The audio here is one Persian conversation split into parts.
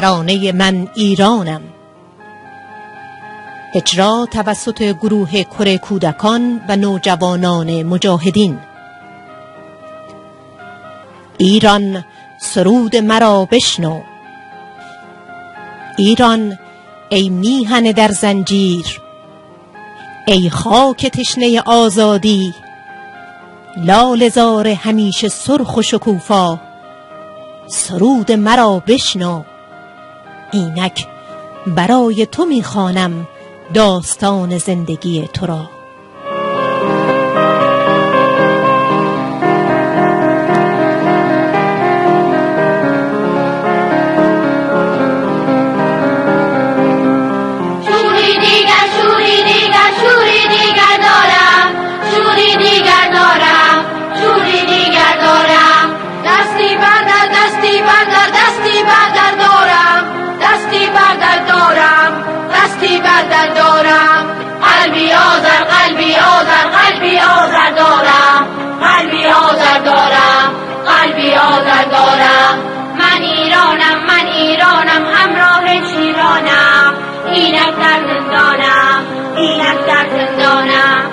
ترانه من ایرانم. اجرا توسط گروه کره کودکان و نوجوانان مجاهدین. ایران سرود مرا بشنو. ایران ای میهن در زنجیر، ای خاک تشنه آزادی، لاله زار همیشه سرخ و شکوفا، سرود مرا بشنو. اینک برای تو میخوانم داستان زندگی تو را. من ایرانم همراه شیرانم، اینک در زندانم، اینک در زندانم.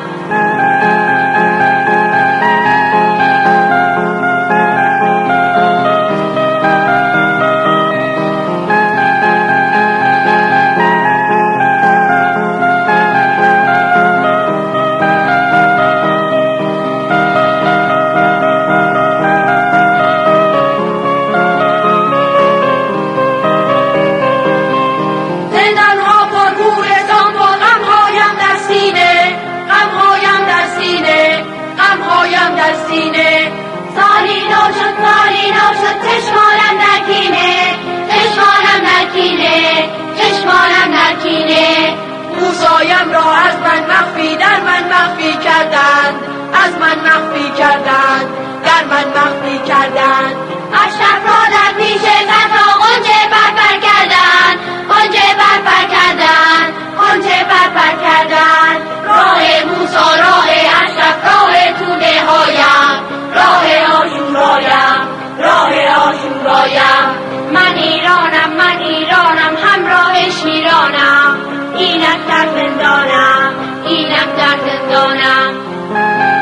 موسایم را از من مخفی در من مخفی کردند، از من مخفی کردند، در من مخفی کردند. اشرف را در پیش صفا غنچه برپر کردند، غنچه برپر کردند، غنچه برپر کردند. راه موسی راه اشرف راه توده هایم، راه آشورایم، راه آشورایم. من ایرانم همراه شیرانم، اینک در زندانم، اینک در زندانم.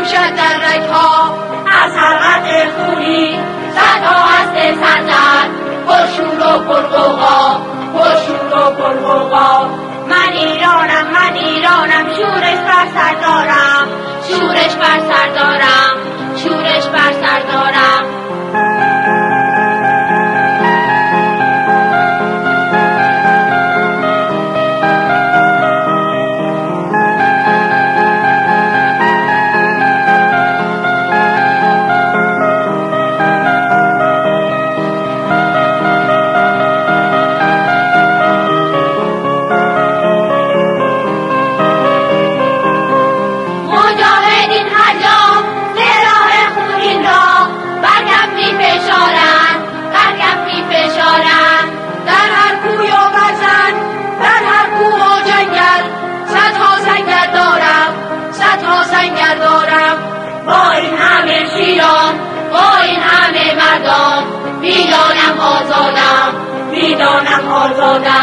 جوشد در رگها از هر قطره خونی صدها از دل سرزد پرشور و پرغوغا پرشور و پرغوغا من ایرانم شورش بر سر دارم شورش بر سر دارم شورش بر سر دارم میدانم آزادم